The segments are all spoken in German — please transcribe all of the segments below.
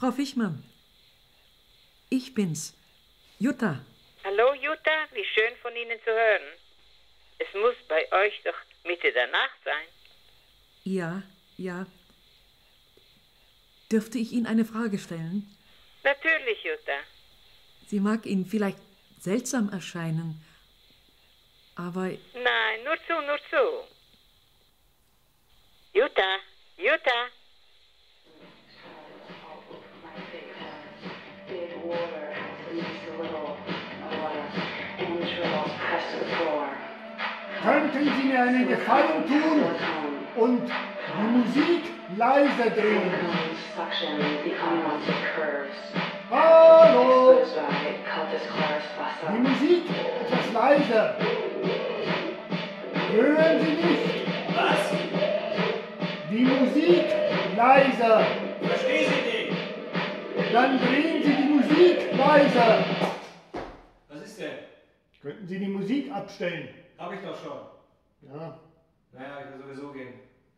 Frau Fichmann, ich bin's, Jutta. Hallo Jutta, wie schön von Ihnen zu hören. Es muss bei euch doch Mitte der Nacht sein. Ja. Dürfte ich Ihnen eine Frage stellen? Natürlich, Jutta. Sie mag Ihnen vielleicht seltsam erscheinen, aber... Nein, nur zu. Jutta. Könnten Sie mir einen Gefallen tun und die Musik leiser drehen? Hallo! Die Musik etwas leiser. Hören Sie nicht? Was? Die Musik leiser. Verstehe Sie nicht. Dann drehen Sie die Musik leiser. Was ist denn? Könnten Sie die Musik abstellen? Hab ich doch schon. Ja. Naja, ich will sowieso gehen.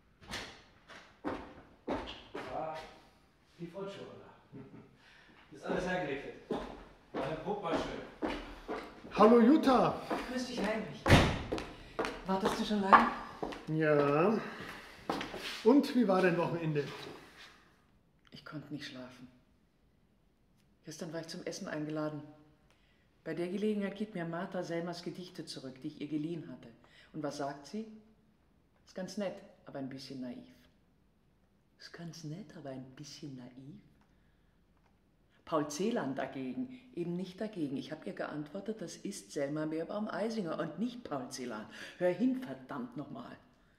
Ah, die Frotschuhe da. Ist alles hergerichtet. Meine Puppe war schön. Hallo Jutta. Grüß dich, Heinrich. Wartest du schon lange? Ja. Und wie war dein Wochenende? Ich konnte nicht schlafen. Gestern war ich zum Essen eingeladen. Bei der Gelegenheit gibt mir Martha Selmers Gedichte zurück, die ich ihr geliehen hatte. Und was sagt sie? Ist ganz nett, aber ein bisschen naiv. Ist ganz nett, aber ein bisschen naiv? Paul Celan dagegen, eben nicht dagegen. Ich habe ihr geantwortet, das ist Selma Meerbaum-Eisinger und nicht Paul Celan. Hör hin, verdammt nochmal.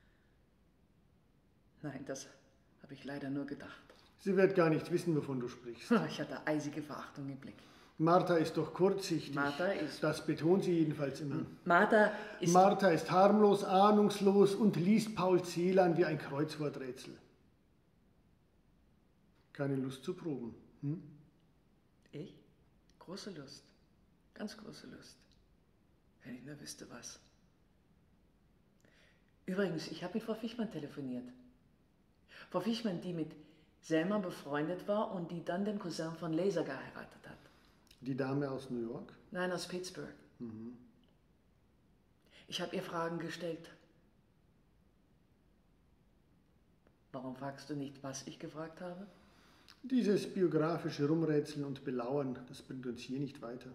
Nein, das habe ich leider nur gedacht. Sie wird gar nicht wissen, wovon du sprichst. Ich hatte eisige Verachtung im Blick. Martha ist doch kurzsichtig. Martha ist... Das betont sie jedenfalls immer. Martha ist harmlos, ahnungslos und liest Paul Celan wie ein Kreuzworträtsel. Keine Lust zu proben, hm? Ich? Große Lust. Ganz große Lust. Wenn ich nur wüsste, was. Übrigens, ich habe mit Frau Fichmann telefoniert. Frau Fichmann, die mit Selma befreundet war und die dann den Cousin von Laser geheiratet hat. Die Dame aus New York? Nein, aus Pittsburgh. Mhm. Ich habe ihr Fragen gestellt. Warum fragst du nicht, was ich gefragt habe? Dieses biografische Rumrätseln und Belauern, das bringt uns hier nicht weiter.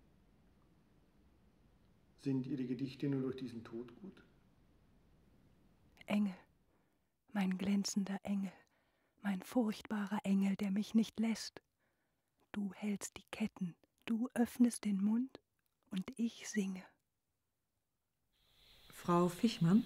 Sind Ihre Gedichte nur durch diesen Tod gut? Engel, mein glänzender Engel, mein furchtbarer Engel, der mich nicht lässt. Du hältst die Ketten, du öffnest den Mund und ich singe. Frau Fichmann,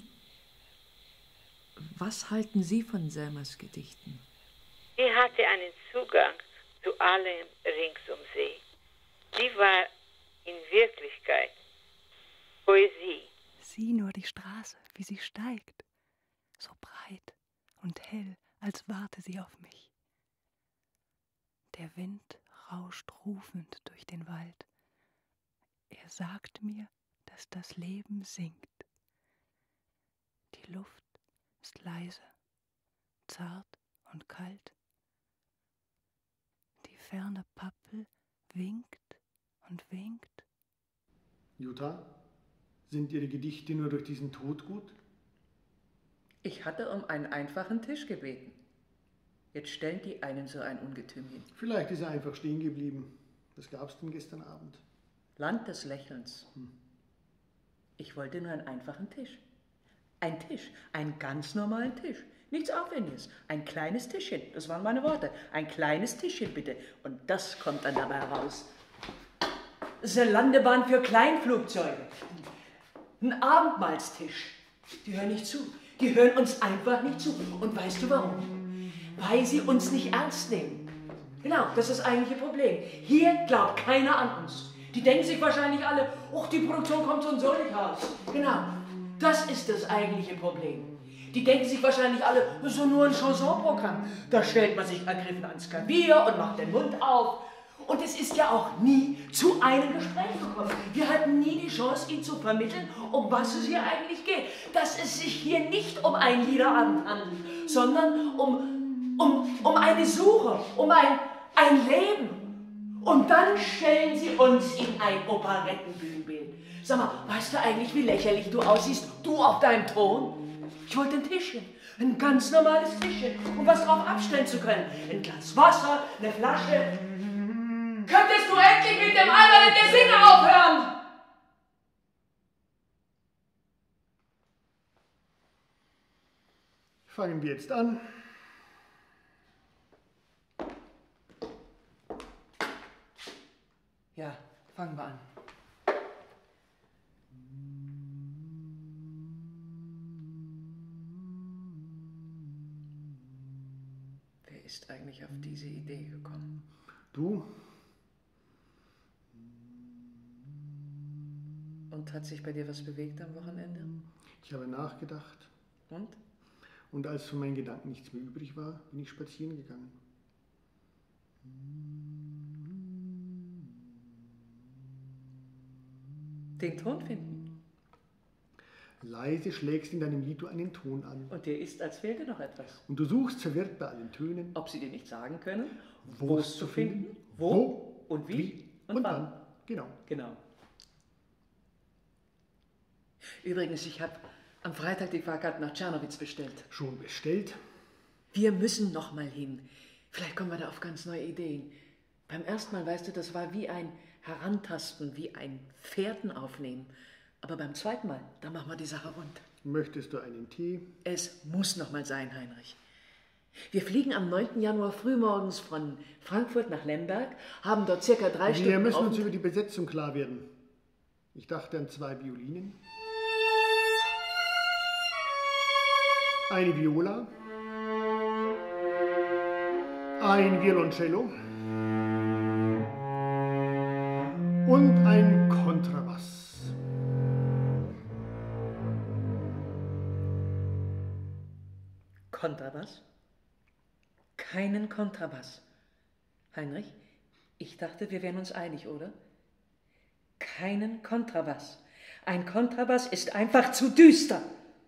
was halten Sie von Selmers Gedichten? Sie hatte einen Zugang zu allem rings um sie. Sie war in Wirklichkeit Poesie. Sieh nur die Straße, wie sie steigt, so breit und hell, als warte sie auf mich. Der Wind rauscht rufend durch den Wald. Er sagt mir, dass das Leben singt. Die Luft ist leise, zart und kalt. Die ferne Pappel winkt und winkt. Jutta, sind Ihre Gedichte nur durch diesen Tod gut? Ich hatte um einen einfachen Tisch gebeten. Jetzt stellen die einen so ein Ungetüm hin. Vielleicht ist er einfach stehen geblieben. Was gab's denn gestern Abend? Land des Lächelns. Ich wollte nur einen einfachen Tisch. Ein Tisch, einen ganz normalen Tisch. Nichts Aufwendiges. Ein kleines Tischchen, das waren meine Worte. Ein kleines Tischchen bitte. Und das kommt dann dabei raus. Das ist eine Landebahn für Kleinflugzeuge. Ein Abendmahlstisch. Die hören nicht zu. Die hören uns einfach nicht zu. Und weißt du warum? Weil sie uns nicht ernst nehmen. Genau, das ist das eigentliche Problem. Hier glaubt keiner an uns. Die denken sich wahrscheinlich alle, ach, die Produktion kommt so und so nicht raus. Genau, das ist das eigentliche Problem. Die denken sich wahrscheinlich alle, das ist doch nur ein Chansonprogramm. Da stellt man sich ergriffen ans Klavier und macht den Mund auf. Und es ist ja auch nie zu einem Gespräch gekommen. Wir hatten nie die Chance, Ihnen zu vermitteln, um was es hier eigentlich geht. Dass es sich hier nicht um einen Liederabend handelt, sondern um eine Suche, um ein ein Leben. Und dann stellen sie uns in ein Operettenbühnenbild. Sag mal, weißt du eigentlich, wie lächerlich du aussiehst, du auf deinem Thron? Ich wollte ein Tischchen, ein ganz normales Tischchen, um was drauf abstellen zu können. Ein Glas Wasser, eine Flasche. Könntest du endlich mit dem albernen Gesinge aufhören? Fangen wir jetzt an. Ja, fangen wir an. Wer ist eigentlich auf diese Idee gekommen? Du? Und hat sich bei dir was bewegt am Wochenende? Ich habe nachgedacht. Und? Und als von meinen Gedanken nichts mehr übrig war, bin ich spazieren gegangen. Den Ton finden. Leise schlägst in deinem Lied du einen Ton an. Und dir ist, als fehlte noch etwas. Und du suchst verwirrt bei allen Tönen, Ob sie dir nicht sagen können, wo wo es es zu zu finden, finden, wo und wie und wann. wann. Genau. Genau. Übrigens, ich habe am Freitag die Fahrkarte nach Czernowitz bestellt. Schon bestellt? Wir müssen noch mal hin. Vielleicht kommen wir da auf ganz neue Ideen. Beim ersten Mal, weißt du, das war wie ein Herantasten, wie ein Fährten aufnehmen. Aber beim zweiten Mal, da machen wir die Sache rund. Möchtest du einen Tee? Es muss noch mal sein, Heinrich. Wir fliegen am 9. Januar frühmorgens von Frankfurt nach Lemberg, haben dort circa 3 Stunden Wir müssen uns Aufenthalt. über die Besetzung klar werden. Ich dachte an 2 Violinen, eine Viola, ein Violoncello und ein Kontrabass. Kontrabass? Keinen Kontrabass. Heinrich, ich dachte, wir wären uns einig, oder? Keinen Kontrabass. Ein Kontrabass ist einfach zu düster.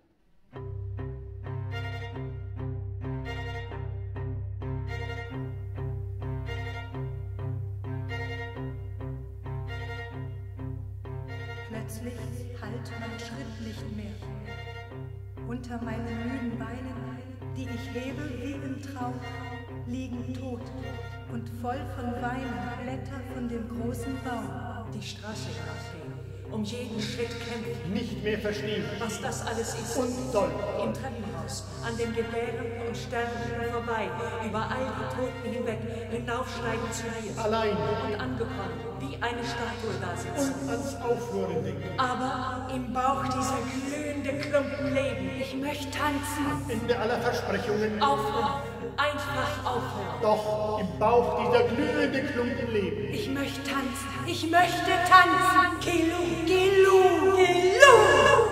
Plötzlich hallt mein Schritt nicht mehr. Unter meinen müden Beinen, die ich hebe wie im Traum, liegen tot und voll von Weinen Blätter von dem großen Baum. Die Straße hinaufgehen, um jeden Schritt kämpfen. Nicht mehr verstehen. Was das alles ist. Und soll. Im Treppenhaus, an den Gebärenden und Sterbenden vorbei, über all die Toten hinweg, hinaufsteigen zu dir. Allein. Und angekommen, wie eine Statue da sitzen. Und ans Aufhören denken. Aber im Bauch dieser glühende Klumpen leben. Ich möchte tanzen. Ende aller Versprechungen. Aufhören. Einfach aufhören. Doch im Bauch dieser glühende Klumpen leben. Ich möchte tanzen. Ich möchte tanzen. Kilu, Kilu, Kilu.